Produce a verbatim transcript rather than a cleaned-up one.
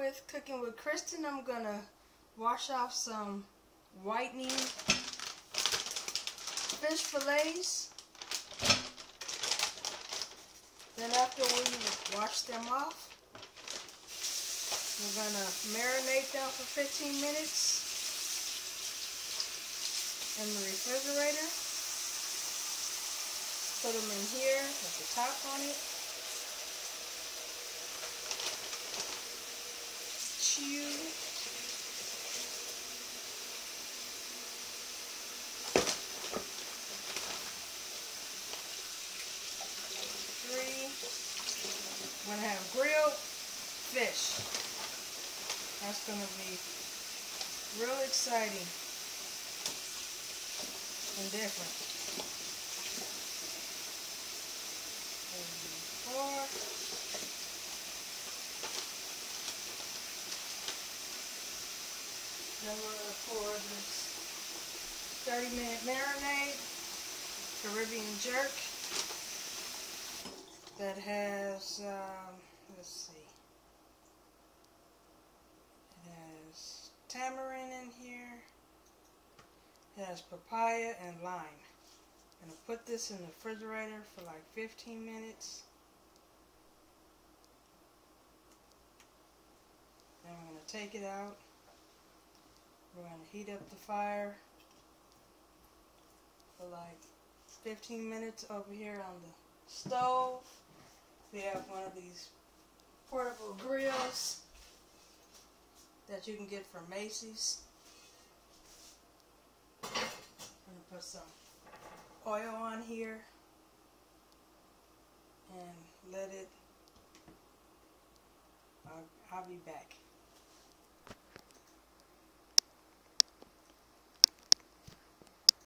with Cooking with Kristen. I'm gonna wash off some whitening fish fillets. Then after we wash them off, we're gonna marinate them for fifteen minutes in the refrigerator. Put them in here with the top on it. Chew. Three. We're gonna have grilled fish. That's gonna be real exciting and different. Four. Then we're going to pour this thirty minute marinade Caribbean jerk that has, um, let's see, it has tamarind in here, it has papaya and lime. I'm going to put this in the refrigerator for like fifteen minutes. Then we're going to take it out. We're going to heat up the fire for like fifteen minutes over here on the stove. We have one of these portable grills that you can get from Macy's. I'm going to put some oil on here and let it, I'll, I'll be back.